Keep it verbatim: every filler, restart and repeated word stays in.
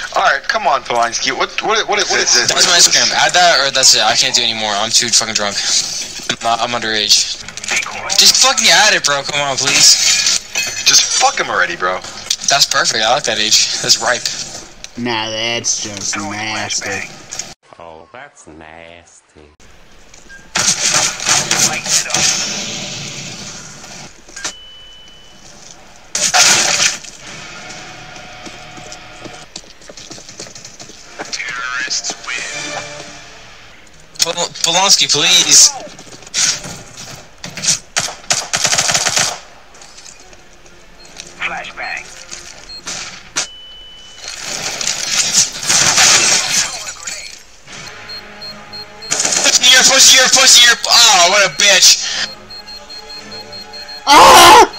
Alright, come on, Polanski. What, what, what, what is this? That's my Instagram. Add that or that's it. I can't do anymore. I'm too fucking drunk. I'm, not, I'm underage. Just fucking add it, bro. Come on, please. Just fuck him already, bro. That's perfect. I like that age. That's ripe. Nah, that's just nasty. Oh, that's nasty. Terrorists win. Pol Polanski, please. Flashbang. Pussy, you're pussy, you're pussy, you're. Oh, what a bitch. Ah!